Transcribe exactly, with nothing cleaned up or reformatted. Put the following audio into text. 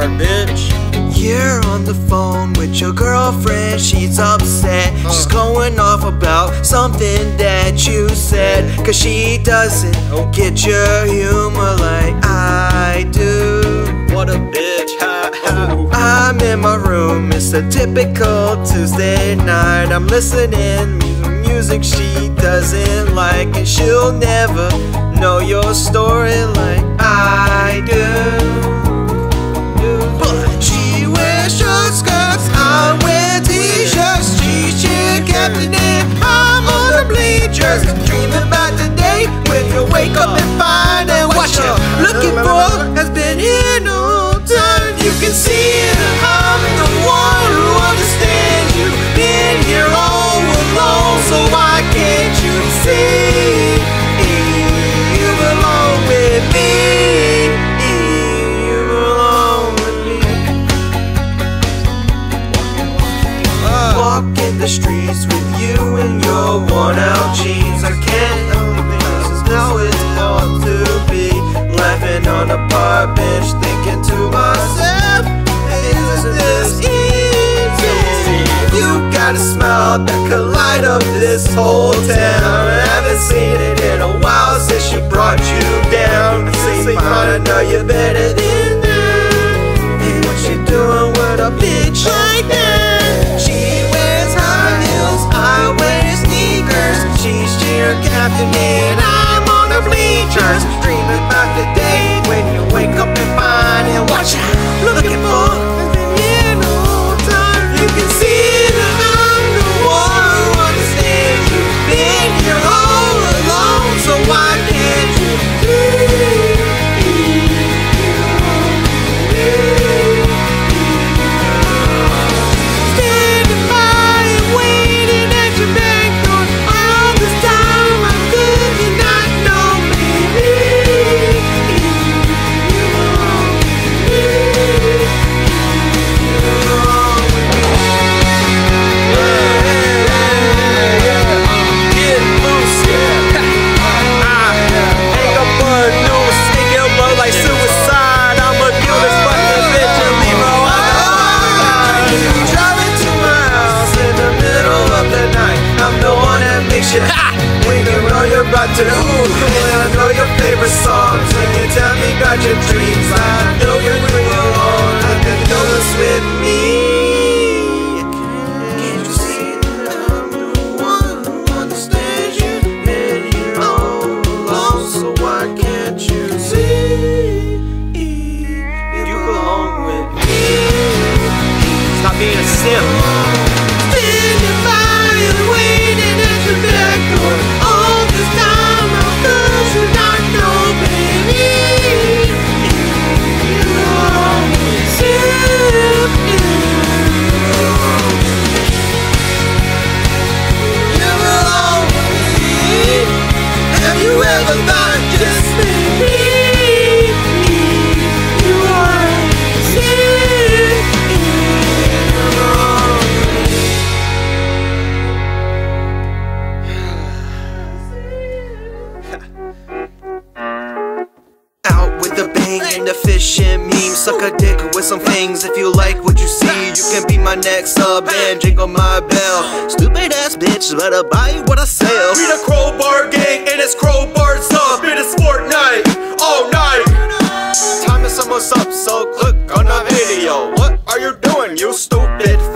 bitch. You're on the phone with your girlfriend, she's upset. uh. She's going off about something that you said, cause she doesn't oh. get your humor like I do. What a bitch, ha, ha. I'm in my room, it's a typical Tuesday night. I'm listening to music she doesn't like, and she'll never know your story like I do. But she wears short skirts, I wear t-shirts. She's cheer captain and I'm on the bleachers, dreaming about the day when you wake up and find that what you're looking for has been here no time. You can see it, I'm the one who understands you. Been here all alone, so why can't you see? You belong with me. You belong with me. uh. Walking the streets with you in your worn out jeans. I can't help it because now it's hard to be laughing on a park bench, thinking to myself, is this easy? You got a smile that could light up this whole town. I haven't seen it in a while since she brought you down. I say, I know you're better than that. Hey, what you doing with a bitch like that? She wears high heels, I wear sneakers. She's cheer captain and I'm on the bleachers, dreaming about the day when you wake up and find and what you looking for has been here no time. You can see that I'm the one who understands you. Been here all alone, so why can't you leave? Standing by and waiting at your back door all this time. How could you not know, baby? You belong with me. You belong with me. Yeah, yeah, yeah. Get loose, yeah. I ain't gon' burn news, take your blood like suicide. I'ma kill this fucking bitch and leave her on the outside. Driving to my house in the middle of the night. I'm the one that makes you hot when you know you're about to ooh. And I know your favorite songs when you tell me about your dreams. I know you're when you're on, I can know it's with me. Can't you see that I'm the one who understands you? Been here all alone, so why can't you see? You belong with me. Stop being a simp. Standing by and waiting at your back door all this time. How could you not know, baby? You belong with me. You belong with me. Have you ever thought just maybe you are sick? You belong with me. Out with the bang and the fishing meme. Suck a dick with some things. If you like what you see, you can be my next sub and jingle my bell. Stupid ass bitch, better buy what I sell. We the Crowbar Gang and it's Crowbars up. It is sport night, all night. Time is almost up, so click on the video. What are you doing, you stupid